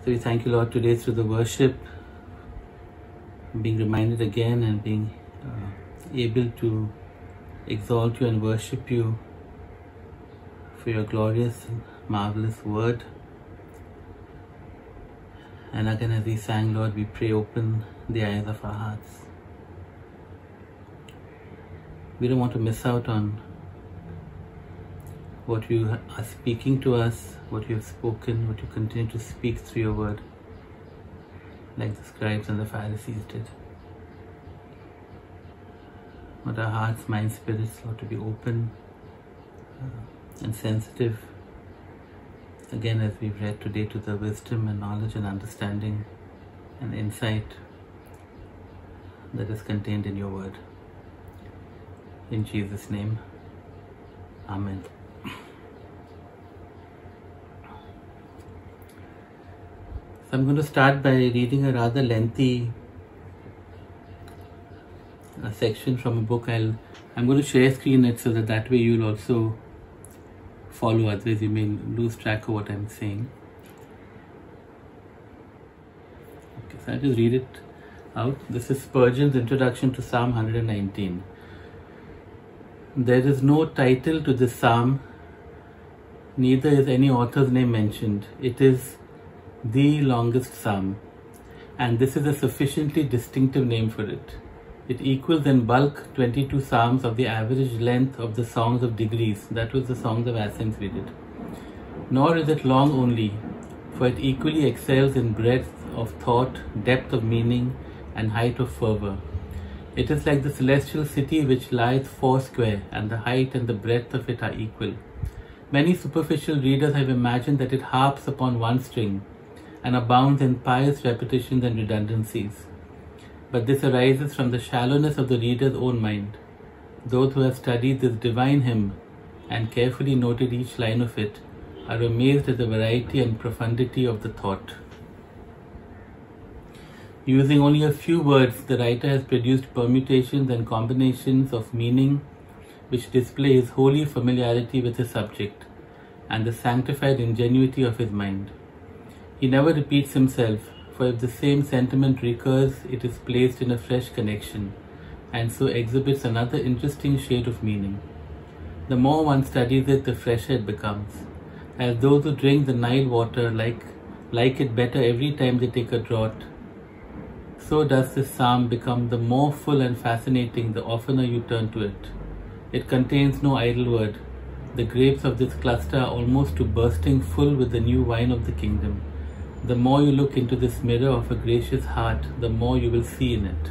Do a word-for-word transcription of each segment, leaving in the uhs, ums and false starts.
So we thank you, Lord, today through the worship, being reminded again and being uh, able to exalt you and worship you for your glorious and marvelous word. And again, as we sang, Lord, we pray, open the eyes of our hearts. We don't want to miss out on what you are speaking to us, what you have spoken, what you continue to speak through your word, like the scribes and the Pharisees did. Want our hearts, minds, spirits, Lord, to be open uh, and sensitive, again, as we've read today, to the wisdom and knowledge and understanding and insight that is contained in your word. In Jesus' name, Amen. So I'm going to start by reading a rather lengthy uh, section from a book. I'll, I'm going to share screen it so that that way you'll also follow, otherwise you may lose track of what I'm saying. Okay, so I'll just read it out. This is Spurgeon's introduction to Psalm one hundred nineteen. There is no title to this psalm, neither is any author's name mentioned. It is the longest psalm, and this is a sufficiently distinctive name for it. It equals in bulk twenty-two psalms of the average length of the Songs of Degrees, that was the Songs of Ascents we did. Nor is it long only, for it equally excels in breadth of thought, depth of meaning, and height of fervour. It is like the celestial city which lies foursquare, and the height and the breadth of it are equal. Many superficial readers have imagined that it harps upon one string, and abounds in pious repetitions and redundancies. But this arises from the shallowness of the reader's own mind. Those who have studied this divine hymn and carefully noted each line of it are amazed at the variety and profundity of the thought. Using only a few words, the writer has produced permutations and combinations of meaning which display his holy familiarity with his subject and the sanctified ingenuity of his mind. He never repeats himself, for if the same sentiment recurs, it is placed in a fresh connection, and so exhibits another interesting shade of meaning. The more one studies it, the fresher it becomes, as those who drink the Nile water like, like it better every time they take a draught. So does this psalm become the more full and fascinating the oftener you turn to it. It contains no idle word. The grapes of this cluster are almost to bursting full with the new wine of the kingdom. The more you look into this mirror of a gracious heart, the more you will see in it.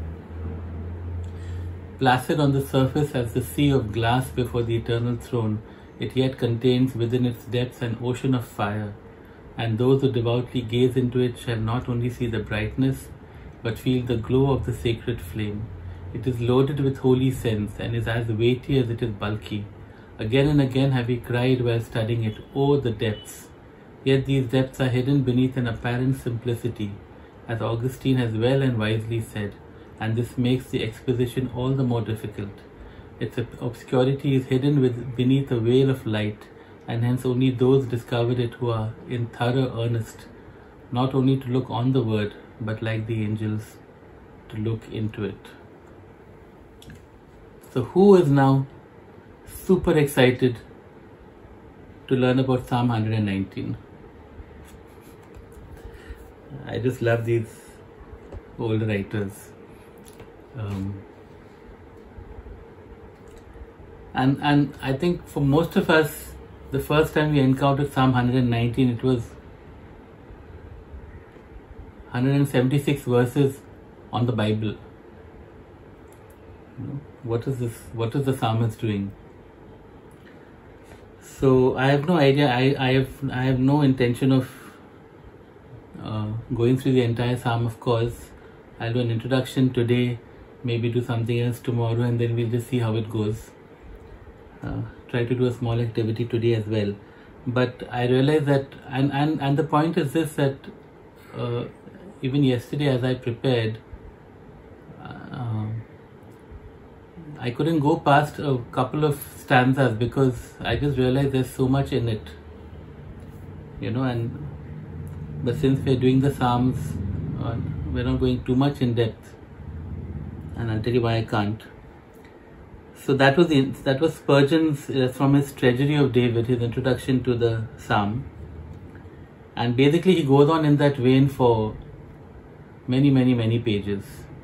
Placid on the surface as the sea of glass before the eternal throne, it yet contains within its depths an ocean of fire, and those who devoutly gaze into it shall not only see the brightness, but feel the glow of the sacred flame. It is loaded with holy scents, and is as weighty as it is bulky. Again and again have we cried while studying it, "Oh, the depths!" Yet these depths are hidden beneath an apparent simplicity, as Augustine has well and wisely said, and this makes the exposition all the more difficult. Its obscurity is hidden with, beneath a veil of light, and hence only those discover it who are in thorough earnest, not only to look on the word, but like the angels, to look into it. So who is now super excited to learn about Psalm one hundred nineteen? I just love these old writers. Um, and, and I think for most of us, the first time we encountered Psalm one hundred nineteen, it was one hundred seventy-six verses on the Bible. You know, what is this? What is the psalmist doing? So I have no idea. I, I have I have no intention of uh, going through the entire psalm. Of course, I'll do an introduction today. Maybe do something else tomorrow, and then we'll just see how it goes. Uh, try to do a small activity today as well. But I realize that, and and and the point is this, that. Uh, Even yesterday, as I prepared, uh, I couldn't go past a couple of stanzas because I just realized there's so much in it, you know, and but since we're doing the Psalms, uh, we're not going too much in depth, and I'll tell you why I can't. So that was the, that was Spurgeon's uh, from his Treasury of David, his introduction to the Psalm, and basically he goes on in that vein for many, many, many pages.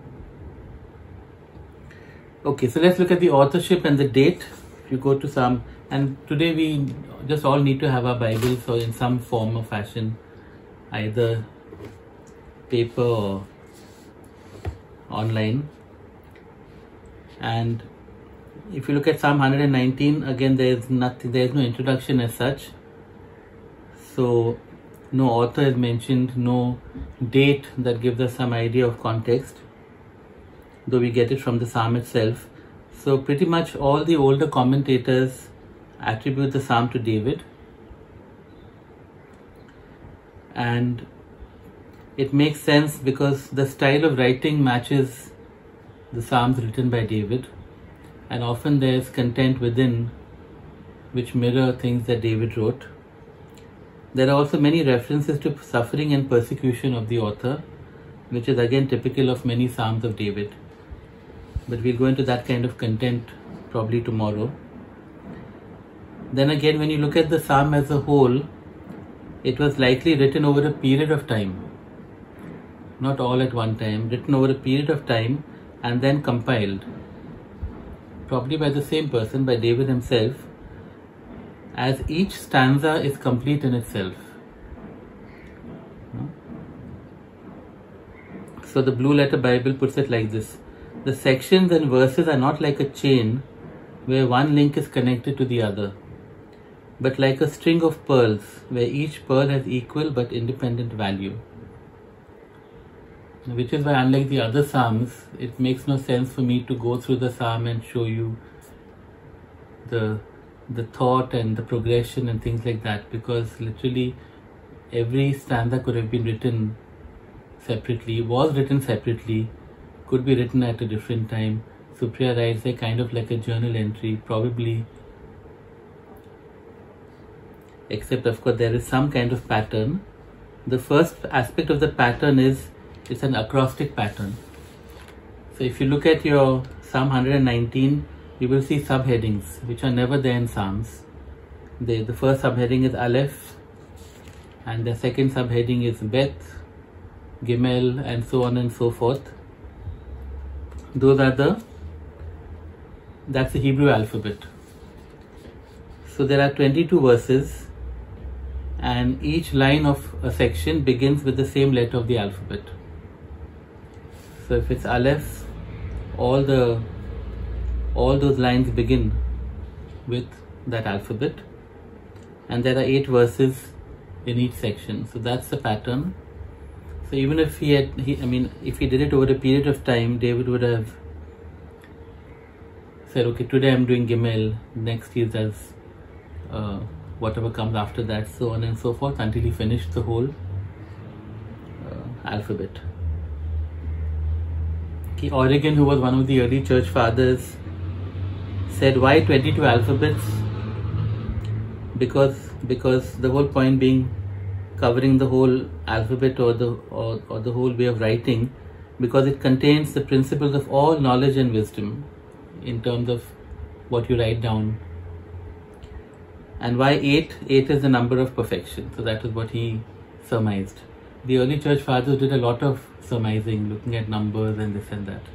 Okay, so let's look at the authorship and the date. If you go to Psalm, and today we just all need to have our Bibles or in some form or fashion, either paper or online. And if you look at Psalm one hundred nineteen, again there is nothing, there is no introduction as such. So no author is mentioned, no date that gives us some idea of context, though we get it from the Psalm itself. So pretty much all the older commentators attribute the Psalm to David, and it makes sense because the style of writing matches the Psalms written by David, and often there is content within which mirror things that David wrote. There are also many references to suffering and persecution of the author, which is again typical of many Psalms of David. But we'll go into that kind of content probably tomorrow. Then again, when you look at the Psalm as a whole, it was likely written over a period of time, not all at one time, written over a period of time and then compiled, probably by the same person, by David himself, as each stanza is complete in itself. So the Blue Letter Bible puts it like this: the sections and verses are not like a chain where one link is connected to the other, but like a string of pearls where each pearl has equal but independent value. Which is why, unlike the other Psalms, it makes no sense for me to go through the Psalm and show you the the thought and the progression and things like that, because literally every stanza could have been written separately, was written separately, could be written at a different time. Supriya writes a kind of like a journal entry, probably, except of course there is some kind of pattern. The first aspect of the pattern is it's an acrostic pattern. So if you look at your Psalm one hundred nineteen, you will see subheadings which are never there in Psalms. They, the first subheading is Aleph, and the second subheading is Beth, Gimel, and so on and so forth. Those are the, that's the Hebrew alphabet. So there are twenty-two verses, and each line of a section begins with the same letter of the alphabet. So if it's Aleph, all the all those lines begin with that alphabet, and there are eight verses in each section. So that's the pattern. So even if he had, he, I mean, if he did it over a period of time, David would have said, okay, today I'm doing Gimel, next he does uh, whatever comes after that, so on and so forth, until he finished the whole uh, alphabet. Okay, Origen, who was one of the early church fathers, said, why twenty-two alphabets? Because because the whole point being covering the whole alphabet or the or, or the whole way of writing, because it contains the principles of all knowledge and wisdom in terms of what you write down. And why eight? Eight is the number of perfection. So that is what he surmised. The early church fathers did a lot of surmising, looking at numbers and this and that.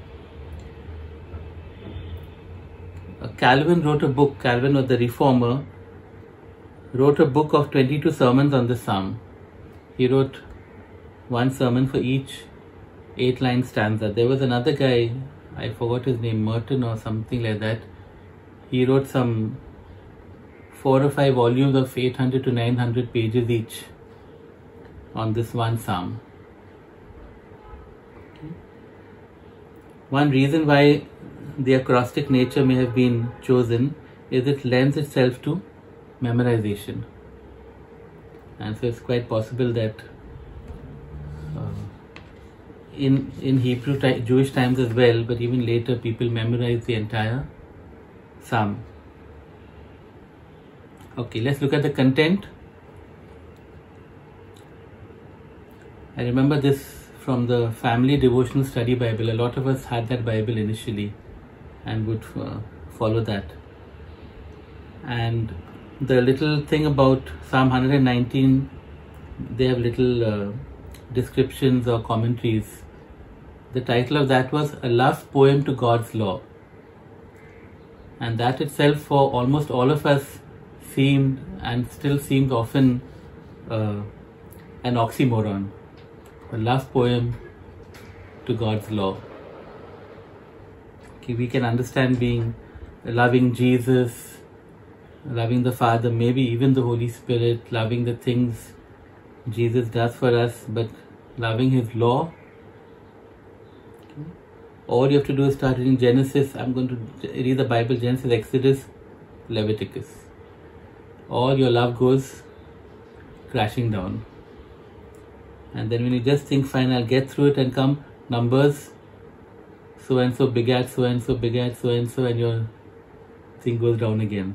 Uh, Calvin wrote a book, Calvin was the reformer, wrote a book of twenty-two sermons on the Psalm. He wrote one sermon for each eight line stanza. There was another guy, I forgot his name, Merton or something like that. He wrote some four or five volumes of eight hundred to nine hundred pages each on this one Psalm. Okay. One reason why the acrostic nature may have been chosen is it lends itself to memorization. And so it's quite possible that uh, in in Hebrew Jewish times as well, but even later, people memorize the entire Psalm. Okay, let's look at the content. I remember this from the family devotional study Bible. A lot of us had that Bible initially and would uh, follow that. And the little thing about Psalm one nineteen, they have little uh, descriptions or commentaries. The title of that was A Love Poem to God's Law. And that itself for almost all of us seemed and still seems often uh, an oxymoron. A love poem to God's law. Okay, we can understand being loving Jesus, loving the Father, maybe even the Holy Spirit, loving the things Jesus does for us, but loving His law. Okay. All you have to do is start reading Genesis. I'm going to read the Bible, Genesis, Exodus, Leviticus. All your love goes crashing down. And then when you just think, fine, I'll get through it, and come Numbers, so and so begat, so and so begat, so and so, and your thing goes down again.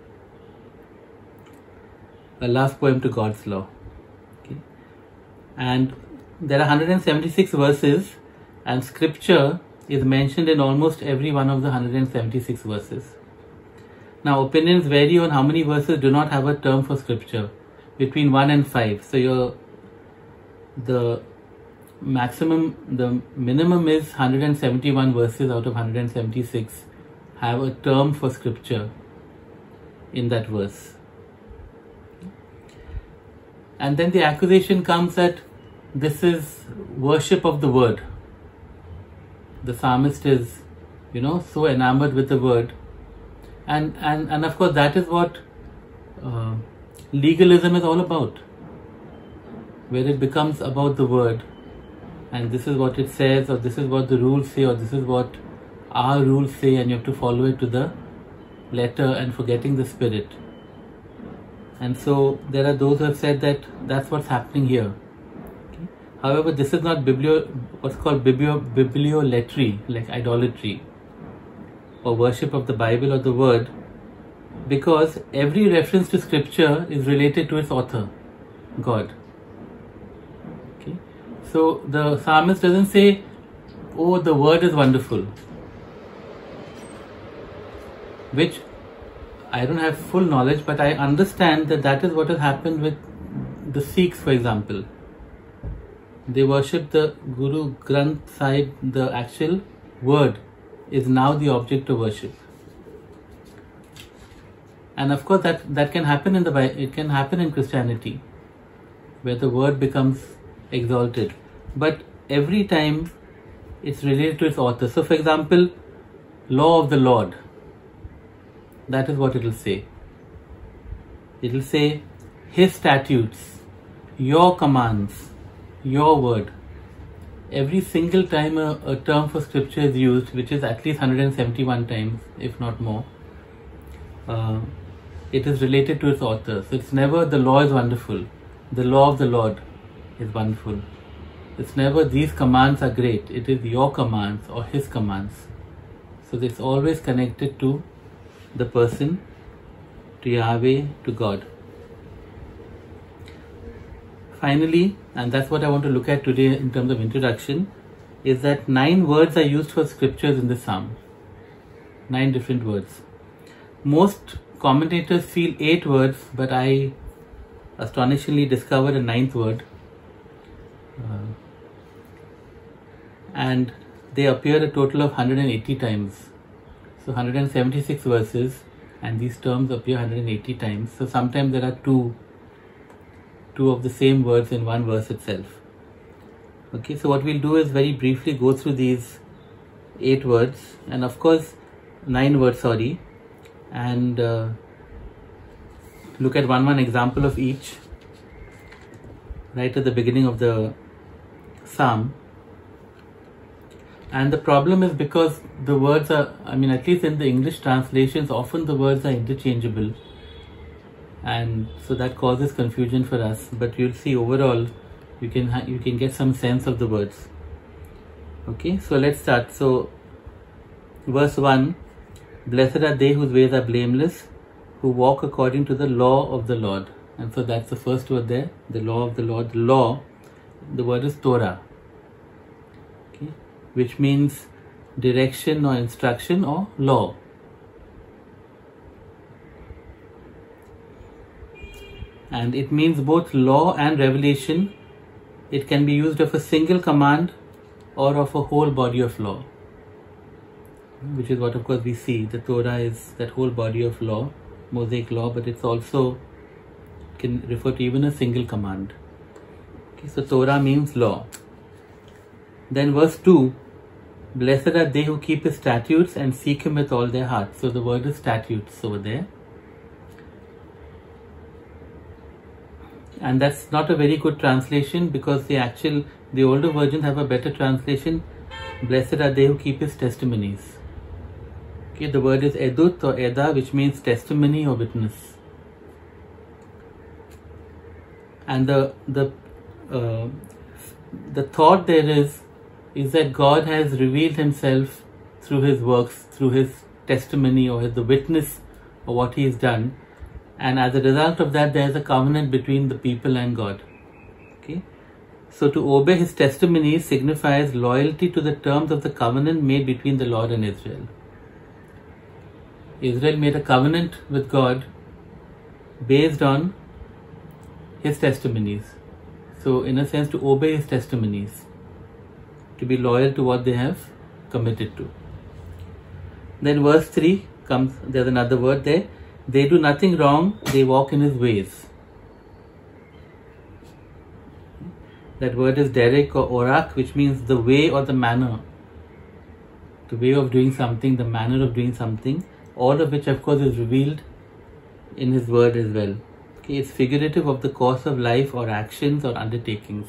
A love poem to God's law. Okay. And there are one hundred seventy-six verses, and scripture is mentioned in almost every one of the one hundred seventy-six verses. Now, opinions vary on how many verses do not have a term for scripture, between one and five. So your the maximum, the minimum is one hundred seventy-one verses out of one hundred seventy-six have a term for scripture in that verse. And then the accusation comes that this is worship of the word. The psalmist is, you know, so enamored with the word. And, and, and of course that is what uh, legalism is all about. Where it becomes about the word, and this is what it says, or this is what the rules say, or this is what our rules say, and you have to follow it to the letter and forgetting the spirit. And so there are those who have said that that's what's happening here. Okay. However, this is not biblio, what's called biblio, bibliolatry, like idolatry or worship of the Bible or the word, because every reference to scripture is related to its author, God. So the psalmist doesn't say, oh, the word is wonderful, which I don't have full knowledge, but I understand that that is what has happened with the Sikhs, for example. They worship the Guru Granth Sahib, the actual word is now the object of worship. And of course that, that can happen in the it can happen in Christianity, where the word becomes exalted. But every time it's related to its author. So for example, law of the Lord, that is what it will say. It will say His statutes, your commands, your word. Every single time a, a term for scripture is used, which is at least one hundred seventy-one times, if not more, uh, it is related to its author. So it's never the law is wonderful, the law of the Lord is wonderful. It's never these commands are great, it is your commands or His commands. So it's always connected to the person, to Yahweh, to God. Finally, and that's what I want to look at today in terms of introduction, is that nine words are used for scriptures in the psalm. Nine different words. Most commentators feel eight words, but I astonishingly discovered a ninth word. Uh, and they appear a total of one hundred eighty times. So one hundred seventy-six verses, and these terms appear one hundred eighty times. So sometimes there are two, two of the same words in one verse itself. Okay, so what we'll do is very briefly go through these eight words, and of course nine words, sorry, and uh, look at one one example of each right at the beginning of the psalm. And the problem is because the words are, I mean, at least in the English translations, often the words are interchangeable, and so that causes confusion for us. But you'll see overall, you can ha you can get some sense of the words. Okay, so let's start. So, verse one: Blessed are they whose ways are blameless, who walk according to the law of the Lord. And so that's the first word there, the law of the Lord. The law the word is Torah, okay, which means direction or instruction or law. And it means both law and revelation. It can be used of a single command or of a whole body of law, which is what of course we see. The Torah is that whole body of law, Mosaic law, but it's also can refer to even a single command. Okay, so Torah means law. Then verse two, blessed are they who keep his statutes and seek him with all their heart. So the word is statutes over there. And that's not a very good translation, because the actual, the older versions have a better translation. Blessed are they who keep his testimonies. Okay, the word is edut or eda, which means testimony or witness. And the the uh, the thought there is is that God has revealed himself through his works, through his testimony or the witness of what he has done. And as a result of that, there is a covenant between the people and God. Okay, so to obey his testimonies signifies loyalty to the terms of the covenant made between the Lord and Israel. Israel made a covenant with God based on his testimonies. So in a sense, to obey his testimonies, to be loyal to what they have committed to. Then verse three comes, there's another word there. They do nothing wrong, they walk in his ways. That word is derek or orak, which means the way or the manner. The way of doing something, the manner of doing something, all of which of course is revealed in his word as well. Okay, it's figurative of the course of life or actions or undertakings.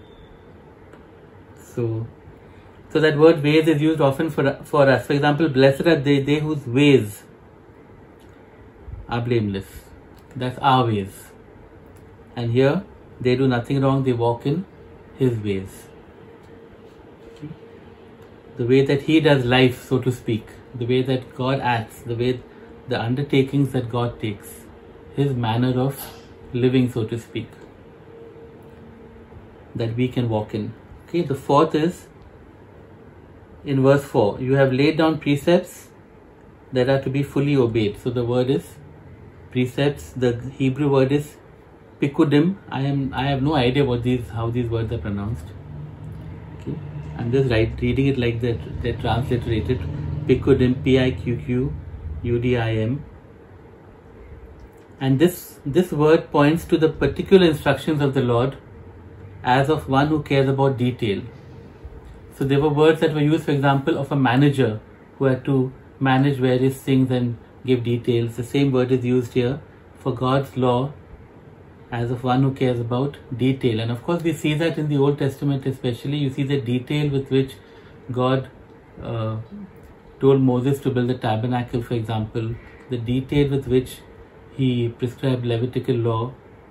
So, so that word ways is used often for, for us. For example, blessed are they, they whose ways are blameless. That's our ways. And here, they do nothing wrong, they walk in his ways. Okay. The way that he does life, so to speak, the way that God acts, the way, the undertakings that God takes, his manner of living, so to speak, that we can walk in. Okay, the fourth is in verse four, you have laid down precepts that are to be fully obeyed. So the word is precepts. The Hebrew word is pikudim. I am I have no idea what these how these words are pronounced. Okay, I'm just right, reading it like that. They're transliterated. Pikudim, P I Q Q U D I M. And this this word points to the particular instructions of the Lord as of one who cares about detail. So there were words that were used, for example, of a manager who had to manage various things and give details. The same word is used here for God's law as of one who cares about detail. And of course we see that in the Old Testament especially. You see the detail with which God uh, told Moses to build the tabernacle, for example, the detail with which he prescribed Levitical law.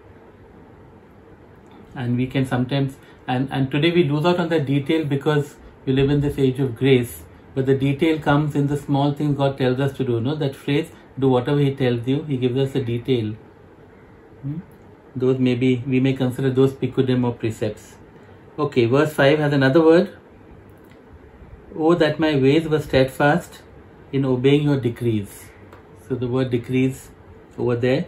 And we can sometimes, and, and today we lose out on that detail because we live in this age of grace. But the detail comes in the small things God tells us to do. No, that phrase, do whatever he tells you, he gives us a detail. Hmm? Those may be, we may consider those pikudim or precepts. Okay, verse five has another word. Oh, that my ways were steadfast in obeying your decrees. So the word decrees over there,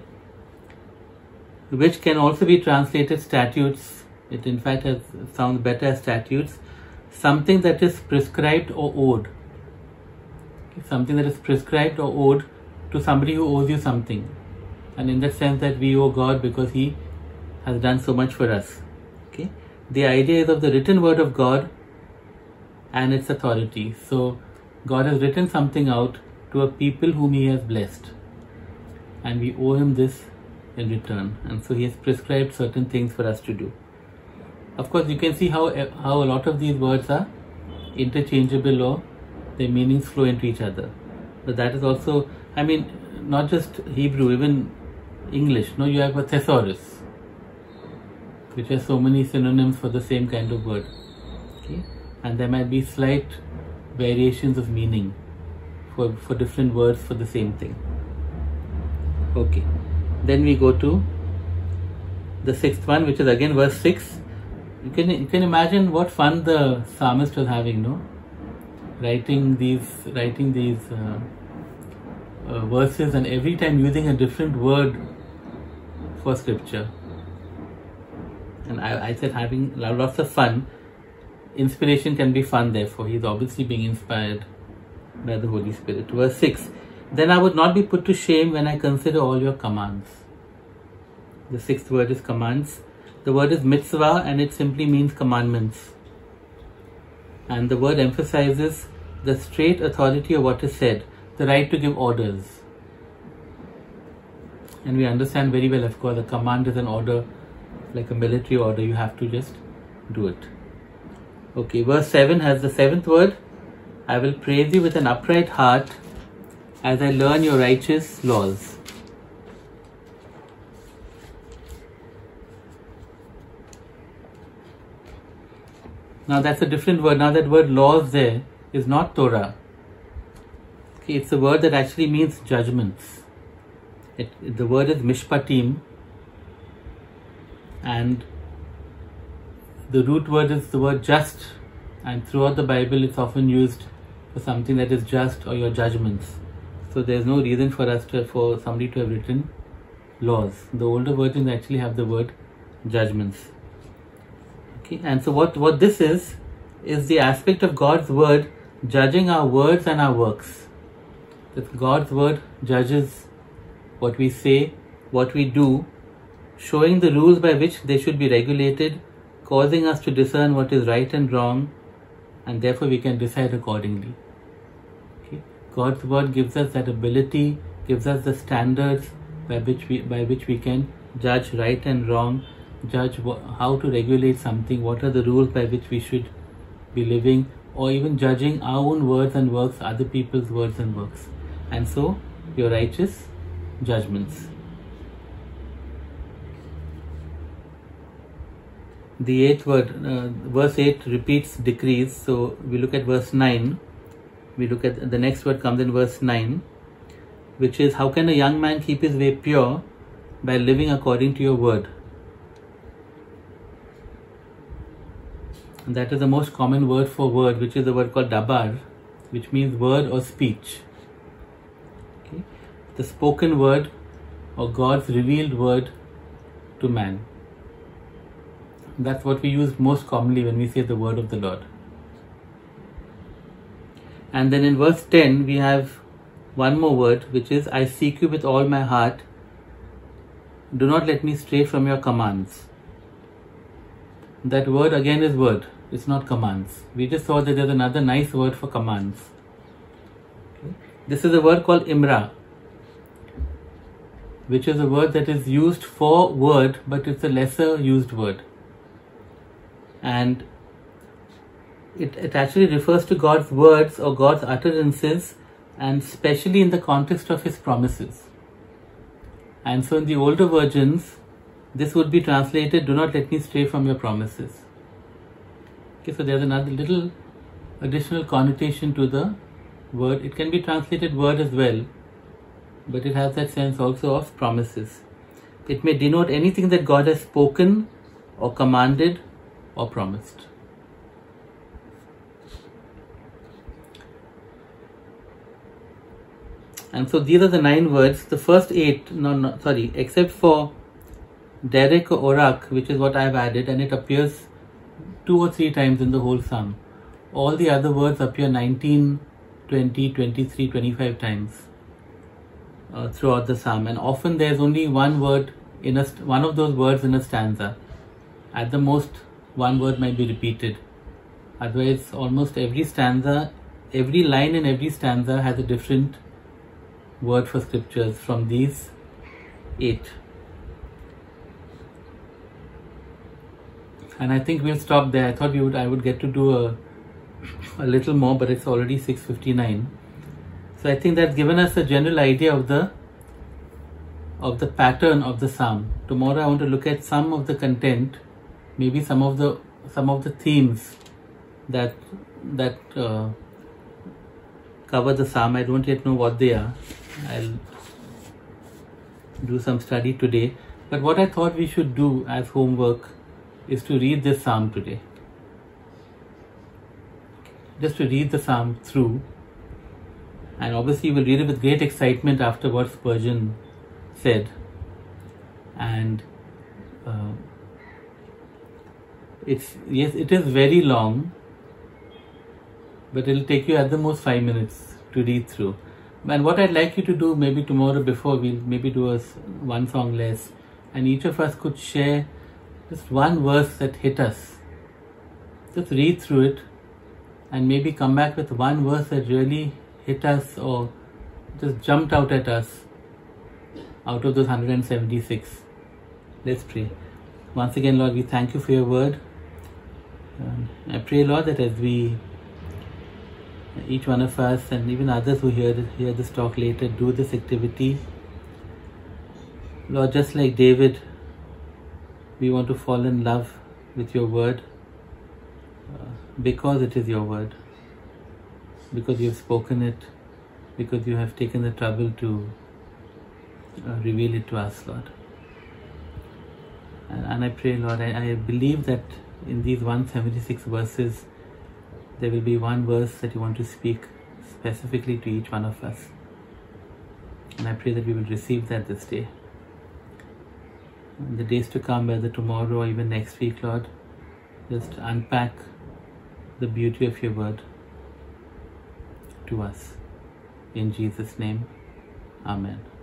which can also be translated statutes. It in fact has, sounds better as statutes. Something that is prescribed or owed. Something that is prescribed or owed to somebody who owes you something. And in that sense that we owe God because he has done so much for us. Okay. The idea is of the written word of God and its authority. So God has written something out to a people whom he has blessed. And we owe him this in return. And so he has prescribed certain things for us to do. Of course, you can see how, how a lot of these words are interchangeable or their meanings flow into each other. But that is also, I mean, not just Hebrew, even English. No, you have a thesaurus, which has so many synonyms for the same kind of word. Okay, and there might be slight variations of meaning for, for different words for the same thing. Okay, then we go to the sixth one, which is again verse six. You can you can imagine what fun the psalmist was having, no? Writing these writing these uh, uh, verses, and every time using a different word for scripture. And I, I said having lots of fun. Inspiration can be fun, therefore he's obviously being inspired by the Holy Spirit. Verse six. Then I would not be put to shame when I consider all your commands. The sixth word is commands. The word is mitzvah, and it simply means commandments. And the word emphasizes the straight authority of what is said, the right to give orders. And we understand very well, of course, a command is an order, like a military order. You have to just do it. Okay, verse seven has the seventh word. I will praise you with an upright heart as I learn your righteous laws. Now that's a different word. Now that word laws there is not Torah. Okay, it's a word that actually means judgments. It, the word is mishpatim, and the root word is the word just, and throughout the Bible it's often used for something that is just or your judgments. So there's no reason for us to for somebody to have written laws. The older versions actually have the word judgments. Okay, and so what, what this is, is the aspect of God's word judging our words and our works. That God's word judges what we say, what we do, showing the rules by which they should be regulated, causing us to discern what is right and wrong, and therefore we can decide accordingly. Okay? God's word gives us that ability, gives us the standards by which we by which we can judge right and wrong, judge how to regulate something, what are the rules by which we should be living, or even judging our own words and works, other people's words and works. And so, your righteous judgments. The eighth word, uh, verse eight repeats decrees. So we look at verse nine. We look at the next word comes in verse nine, which is, how can a young man keep his way pure? By living according to your word. And that is the most common word for word, which is the word called dabar, which means word or speech. Okay? The spoken word or God's revealed word to man. That's what we use most commonly when we say the word of the Lord. And then in verse ten we have one more word, which is, I seek you with all my heart. Do not let me stray from your commands. That word again is word. It's not commands. We just saw that there's another nice word for commands. Okay. This is a word called imra, which is a word that is used for word, but it's a lesser used word. And it, it actually refers to God's words or God's utterances, and especially in the context of His promises. And so in the older versions, this would be translated, do not let me stray from your promises. Okay, so there's another little additional connotation to the word. It can be translated word as well, but it has that sense also of promises. It may denote anything that God has spoken or commanded or promised. And so these are the nine words. The first eight, no, no, sorry, except for Derek or Orak, which is what I've added, and it appears two or three times in the whole psalm. All the other words appear nineteen, twenty, twenty-three, twenty-five times uh, throughout the psalm, and often there's only one word in a one of those words in a stanza. At the most, one word might be repeated. Otherwise, almost every stanza, every line in every stanza has a different word for scriptures from these eight. And I think we'll stop there. I thought we would I would get to do a a little more, but it's already six fifty-nine. So I think that's given us a general idea of the of the pattern of the psalm. Tomorrow I want to look at some of the content, maybe some of the some of the themes that that uh, cover the psalm. I don't yet know what they are. I'll do some study today. But what I thought we should do as homework is to read this psalm today. Just to read the psalm through, and obviously you will read it with great excitement after what Spurgeon said. And uh, it's, yes, it is very long, but it will take you at the most five minutes to read through. And what I'd like you to do, maybe tomorrow before, we'll maybe do a one song less, and each of us could share just one verse that hit us. Just read through it and maybe come back with one verse that really hit us or just jumped out at us out of those one hundred seventy-six. Let's pray. Once again, Lord, we thank you for your word. Um, I pray, Lord, that as we, each one of us and even others who hear, hear this talk later, do this activity, Lord, just like David, we want to fall in love with your word uh, because it is your word, because you have spoken it, because you have taken the trouble to uh, reveal it to us, Lord. And, and I pray, Lord, I, I believe that in these one hundred seventy-six verses, there will be one verse that you want to speak specifically to each one of us. And I pray that we will receive that this day. In the days to come, whether tomorrow or even next week, Lord, just unpack the beauty of your word to us. In Jesus' name, Amen.